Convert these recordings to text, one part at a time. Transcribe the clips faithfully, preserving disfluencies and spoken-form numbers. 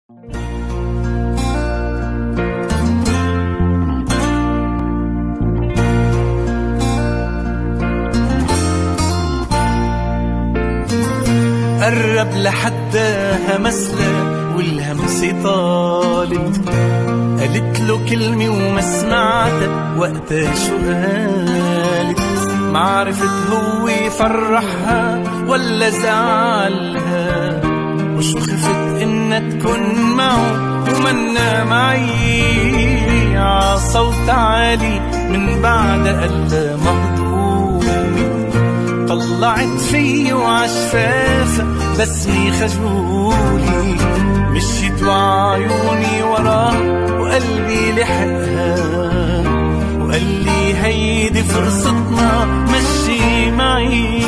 قرب لحدها مسلة والهمسة طالت، قالت له كلمة وما سمعتها وقتها شو قالت. ما عرفت هو يفرحها ولا زعلها، وشو خفت إنها تكون معه ومنا معي. عصوت عالي من بعد قلة مهضومة، طلعت فيه وعشفافة بسمي خجولي. مشيت وعيوني وراه وقلبي لحقها، وقال لي هيدي فرصتنا مشي معي.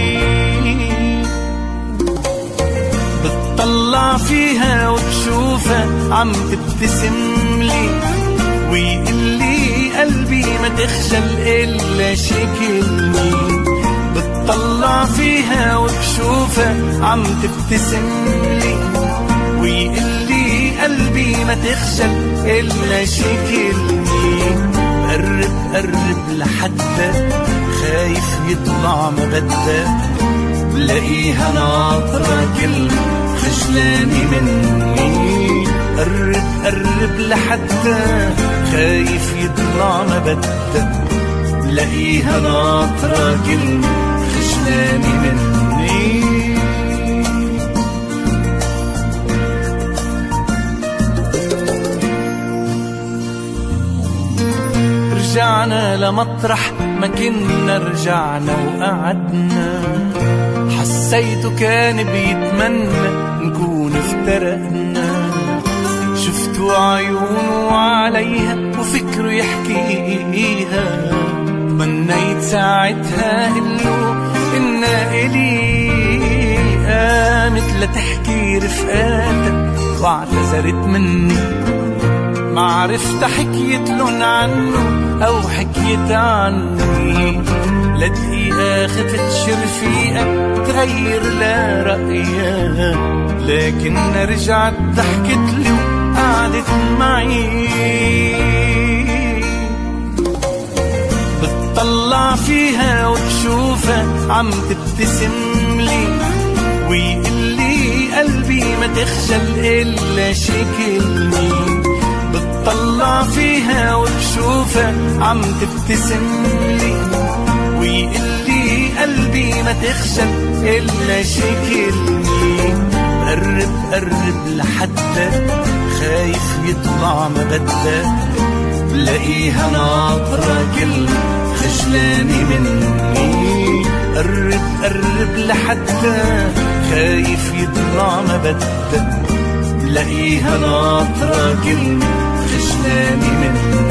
بتطلع فيها وبشوفها عم تبتسم لي، ويقول لي قلبي ما تخجل إلا شكلني. بتطلع فيها وبشوفها عم تبتسم لي، ويقول لي قلبي ما تخجل إلا شكلني. قرب قرب لحدها خايف يطلع ما بدها، بلاقيها ناطرة كلمة خجلاني مني. قرب قرب لحدها خايف يطلع ما بدها، بلاقيها ناطرة كلمة خجلاني مني. رجعنا لمطرح ما كنا رجعنا وقعدنا، حسيته كان بيتمنى نكون افترقنا. شفتوا عيونه عليها وفكره يحكيها، تمنيت ساعتها قله إنا إلي. قامت لتحكي رفقاتها واعتذرت مني، ما عرفت حكيت لن عنه أو حكيت عني. لدقيقة خفت شرفيقة تغير لا رأيها، لكن رجعت ضحكت لي وقعدت معي. بتطلع فيها وبشوفها عم تبتسم لي، ويقول لي قلبي ما تخجل إلا شكلني. بتطلع فيها وبشوفها عم تبتسم لي، ويقول لي قلبي ما تخجل إلا شكلني. قرب قرب لحدها خايف يطلع ما بدها، بلاقيها ناطرة كلمة خجلاني مني. قرب قرب لحدها خايف يطلع ما بدها، بلاقيها ناطرة كلمة خجلاني مني.